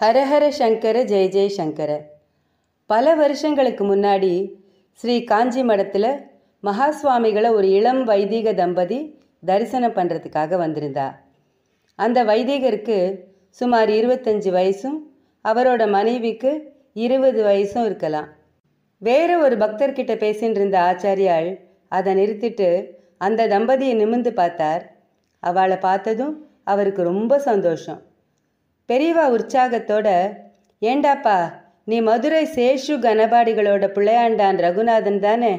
ஹரஹர சங்கர ஜெய ஜெய சங்கர. பல வருஷங்களுக்கு முன்னாடி ஸ்ரீ காஞ்சி மடத்தில் மகாஸ்வாமிகளை ஒரு இளம் வைதிக தம்பதி தரிசனம் பண்ணுறதுக்காக வந்திருந்தா. அந்த வைதிகருக்கு சுமார் 25 வயசும் அவரோட மனைவிக்கு 20 வயசும் இருக்கலாம். வேற ஒரு பக்தர்கிட்ட பேசின்னு இருந்த ஆச்சாரியால் அதை நிறுத்திட்டு அந்த தம்பதியை நிமிர்ந்து பார்த்தார். அவளை பார்த்ததும் அவருக்கு ரொம்ப சந்தோஷம். பெரியவா உற்சாகத்தோட, ஏண்டாப்பா, நீ மதுரை சேஷு கணபாடிகளோட பிள்ளையாண்டான் ரகுநாதன் தானே?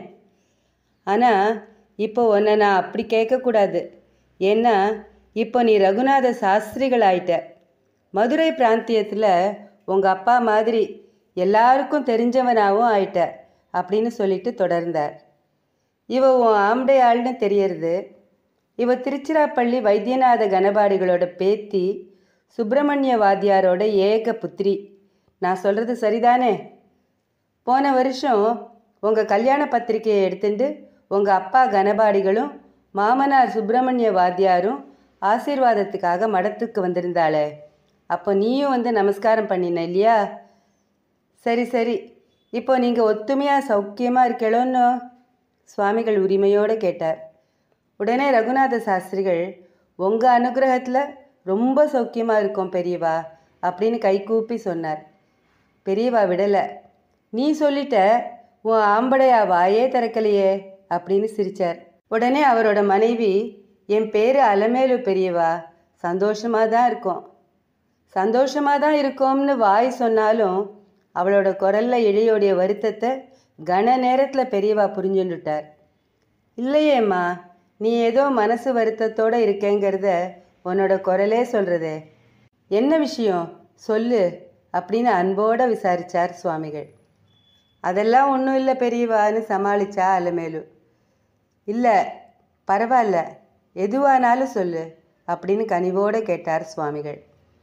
ஆனால் இப்போ உன்னை நான் அப்படி கேட்கக்கூடாது. ஏன்னா இப்போ நீ ரகுநாத சாஸ்திரிகள் ஆயிட்ட. மதுரை பிராந்தியத்தில் உங்கள் அப்பா மாதிரி எல்லாருக்கும் தெரிஞ்சவனாகவும் ஆயிட்ட அப்படின்னு சொல்லிட்டு தொடர்ந்தார். இவ உன் ஆம்படையாள்னு தெரியறது. இவ திருச்சிராப்பள்ளி வைத்தியநாத கணபாடிகளோட பேத்தி சுப்பிரமணிய வாத்தியாரோட ஏக புத்திரி. நான் சொல்கிறது சரிதானே? போன வருஷம் உங்கள் கல்யாண பத்திரிக்கையை எடுத்துட்டு உங்கள் அப்பா கணபாடிகளும் மாமனார் சுப்பிரமணிய வாத்தியாரும் ஆசீர்வாதத்துக்காக மடத்துக்கு வந்திருந்தாளே, அப்போ நீயும் வந்து நமஸ்காரம் பண்ணின இல்லையா? சரி சரி, இப்போ நீங்கள் ஒத்துமையாக சௌக்கியமாக இருக்கலோன்னு சுவாமிகள் உரிமையோடு கேட்டார். உடனே ரகுநாத சாஸ்திரிகள், உங்கள் அனுகிரகத்தில் ரொம்ப சௌக்கியமாக இருக்கும் பெரியவா அப்படின்னு கைகூப்பி சொன்னார். பெரியவா விடலை. நீ சொல்லிட்ட, உன் ஆம்படையா வாயே திறக்கலையே அப்படின்னு சிரித்தார். உடனே அவரோட மனைவி, என் பேர் அலமேலு பெரியவா, சந்தோஷமாக தான் இருக்கோம். சந்தோஷமாக தான் இருக்கோம்னு வாய் சொன்னாலும் அவளோட குரலில் இழையோடைய வருத்தத்தை கன நேரத்தில் பெரியவா புரிஞ்சுட்டார். இல்லையேம்மா, நீ ஏதோ மனசு வருத்தத்தோடு இருக்கேங்கிறத உன்னோட குரலே சொல்கிறதே. என்ன விஷயம் சொல்லு அப்படின்னு அன்போடு விசாரித்தார் சுவாமிகள். அதெல்லாம் ஒன்றும் இல்லை பெரியவான்னு சமாளித்தா அலமேலு. இல்லை பரவாயில்ல, எதுவானாலும் சொல்லு அப்படின்னு கனிவோடு கேட்டார் சுவாமிகள்.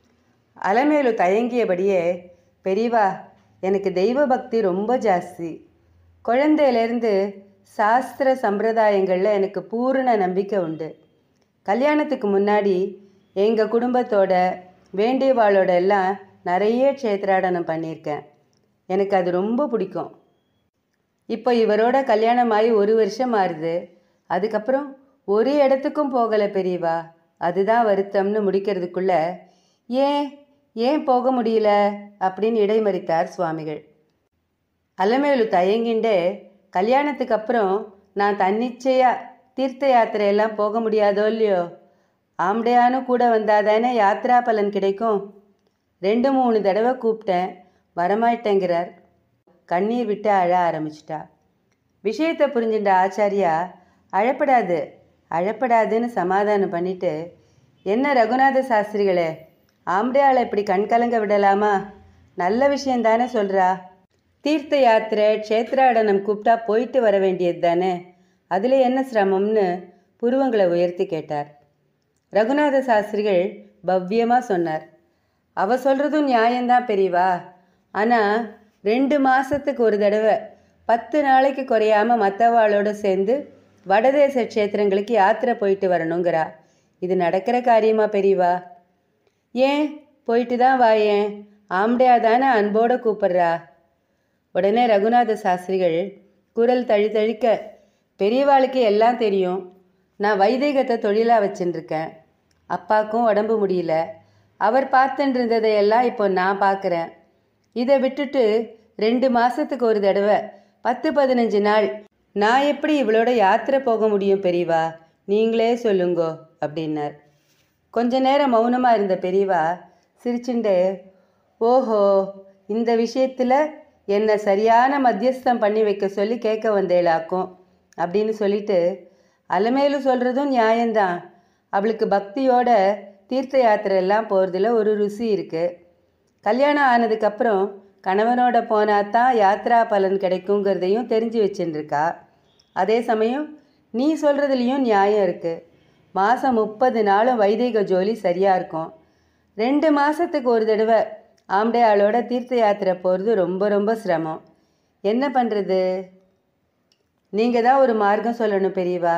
அலமேலு தயங்கியபடியே, பெரியவா, எனக்கு தெய்வ பக்தி ரொம்ப ஜாஸ்தி. குழந்தையிலேருந்து சாஸ்திர சம்பிரதாயங்களில் எனக்கு பூரண நம்பிக்கை உண்டு. கல்யாணத்துக்கு முன்னாடி எங்கள் குடும்பத்தோட வேண்டியவாளோட எல்லாம் நிறைய க்ஷேத்ராடனம் பண்ணியிருக்கேன். எனக்கு அது ரொம்ப பிடிக்கும். இப்போ இவரோட கல்யாணமாகி 1 வருஷம் ஆறுது. அதுக்கப்புறம் ஒரு இடத்துக்கும் போகலை பெரியவா, அதுதான் வருத்தம்னு முடிக்கிறதுக்குள்ள, ஏன் ஏன் போக முடியல அப்படின்னு இடைமறித்தார் சுவாமிகள். அலமேலு தயங்கிண்டே, கல்யாணத்துக்கு அப்புறம் நான் தன்னிச்சையாக தீர்த்த யாத்திரையெல்லாம் போக முடியாதோ இல்லையோ, ஆம்படையானும் கூட வந்தாதானே யாத்ரா பலன் கிடைக்கும். 2-3 தடவை கூப்பிட்டேன், வரமாட்டேங்கிறார். கண்ணீர் விட்டு அழ ஆரம்பிச்சிட்டா. விஷயத்தை புரிஞ்சுட்ட ஆச்சாரியா, அழப்படாது அழப்படாதுன்னு சமாதானம் பண்ணிட்டு, என்ன ரகுநாத சாஸ்திரிகளே, ஆம்படையாளை இப்படி கண்கலங்க விடலாமா? நல்ல விஷயந்தானே சொல்கிறா. தீர்த்த யாத்திரை க்ஷேத்ராடனம் கூப்பிட்டா போயிட்டு வர வேண்டியது தானே, அதில் என்ன சிரமம்னு புருவங்களை உயர்த்தி கேட்டார். ரகுநாத சாஸ்திரிகள் பவ்யமாக சொன்னார். அவ சொல்கிறதும் நியாயம்தான் பெரியவா. ஆனால் 2 மாதத்துக்கு ஒரு தடவை 10 நாளைக்கு குறையாமல் மற்றவாளோடு சேர்ந்து வடதேச க்ஷேத்திரங்களுக்கு யாத்திரை போயிட்டு வரணுங்கிறா. இது நடக்கிற காரியமா பெரியவா? ஏன் போயிட்டு தான் வாயேன், ஆம்படையா தானே அன்போடு கூப்பிட்றா. உடனே ரகுநாத சாஸ்திரிகள் குரல் தழித்தழிக்க, பெரியவாளுக்கு எல்லாம் தெரியும். நான் வைதிகத்தை தொழிலாக வச்சுட்டுருக்கேன். அப்பாவுக்கும் உடம்பு முடியல. அவர் பார்த்துட்டு இருந்ததையெல்லாம் இப்போ நான் பார்க்குறேன். இதை விட்டுட்டு 2 மாதத்துக்கு ஒரு தடவை 10-15 நாள் நான் எப்படி இவளோட யாத்திரை போக முடியும் பெரியவா? நீங்களே சொல்லுங்கோ அப்படின்னார். கொஞ்ச நேரம் மௌனமாக இருந்த பெரியவா சிரிச்சுண்டு, ஓஹோ, இந்த விஷயத்தில் என்னை சரியான மத்தியஸ்தம் பண்ணி வைக்க சொல்லி கேட்க வந்தேளாக்கும் அப்படின்னு சொல்லிட்டு, அலமேலு சொல்கிறதும் நியாயம்தான். அவளுக்கு பக்தியோட தீர்த்த யாத்திரையெல்லாம் போகிறதுல ஒரு ருசி இருக்குது. கல்யாணம் ஆனதுக்கப்புறம் கணவனோட போனால் தான் யாத்ரா பலன் கிடைக்குங்கிறதையும் தெரிஞ்சு வச்சுருக்கா. அதே சமயம் நீ சொல்கிறதுலேயும் நியாயம் இருக்குது. மாதம் 30 நாளும் வைதிக ஜோலி சரியாக இருக்கும். 2 மாதத்துக்கு ஒரு தடவை ஆம்படையாளோட தீர்த்த யாத்திரை போகிறது ரொம்ப ரொம்ப சிரமம். என்ன பண்ணுறது? நீங்கள் தான் ஒரு மார்க்கம் சொல்லணும் பெரியவா.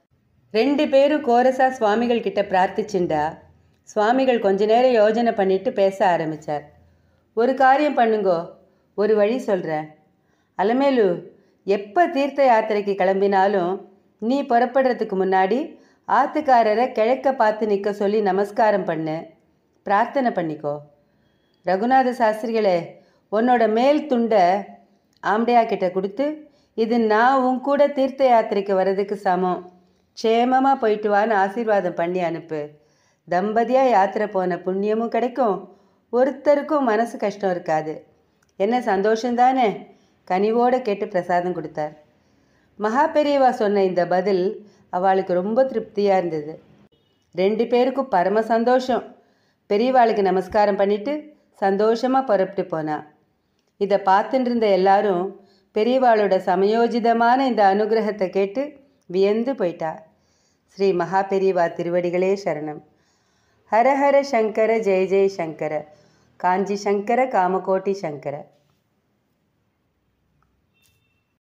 2 பேரும் கோரஸா சுவாமிகள் கிட்ட பிரார்த்திச்சுண்டா. சுவாமிகள் கொஞ்ச நேரம் யோஜனை பண்ணிட்டு பேச ஆரம்பித்தார். ஒரு காரியம் பண்ணுங்கோ, ஒரு வழி சொல்கிறேன். அலமேலு, எப்போ தீர்த்த யாத்திரைக்கு கிளம்பினாலும் நீ புறப்படுறதுக்கு முன்னாடி ஆத்துக்காரரை கிழக்க பார்த்து நிற்க சொல்லி நமஸ்காரம் பண்ணு, பிரார்த்தனை பண்ணிக்கோ. ரகுநாத சாஸ்திரிகளே, உன்னோட மேல் துண்டை ஆம்படையா கிட்ட கொடுத்து, இது நான் உன் கூட தீர்த்த யாத்திரைக்கு வர்றதுக்கு சமம், க்ஷேமமாக போயிட்டு வான்னு ஆசீர்வாதம் பண்ணி அனுப்பு. தம்பதியாக யாத்திரை போன புண்ணியமும் கிடைக்கும், ஒருத்தருக்கும் மனசு கஷ்டம் இருக்காது. என்ன சந்தோஷந்தானே? கனிவோடு கேட்டு பிரசாதம் கொடுத்தார். மகா பெரியவா சொன்ன இந்த பதில் அவளுக்கு ரொம்ப திருப்தியாக இருந்தது. 2 பேருக்கும் பரம சந்தோஷம். பெரியவாளுக்கு நமஸ்காரம் பண்ணிட்டு சந்தோஷமாக புறப்பட்டு போனா. இதை பார்த்துட்டு இருந்த எல்லாரும் பெரியவாளோட சமயோஜிதமான இந்த அனுகிரகத்தை கேட்டு வியந்து போயிட்டா. ஸ்ரீ மகா பெரியவா திருவடிகளே சரணம். ஹர ஹர சங்கர ஜெய ஜெய சங்கர, காஞ்சி சங்கர காமகோட்டி சங்கர.